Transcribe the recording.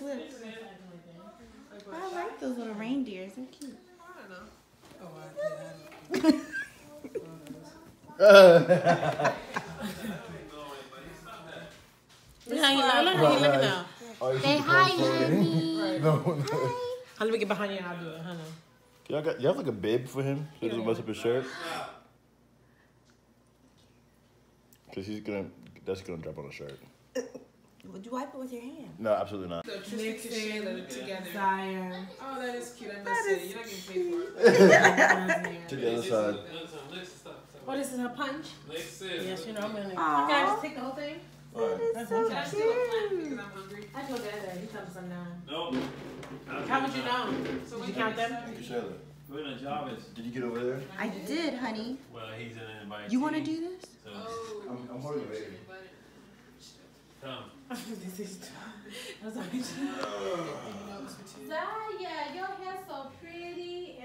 lips. I like those little reindeers. They're cute. I don't know. Oh, Look how he looking now. Say hi, honey. No. Let me get behind you and I'll do it, honey. You have like a bib for him so he doesn't mess up his shirt? Because that's gonna drop on the shirt. Would you wipe it with your hand? No, absolutely not. So Tristan TCills together. Desire. Oh, that is cute. I must say, you're not getting paid for it. To the other side. What is this, a punch? Yes, you know I'm gonna. Aww. Okay, I just take the whole thing. Alright. That is Can I so steal a plant cute. because I'm hungry? I told Dad that. He told me some now. Nope. How would you know? So Did you count them? Kashayla, We're in a job. did you get over there? I did, honey. Well, he's in an invite. You want to do this? So, I'm holding the baby. come. This is Zaya, your hair so pretty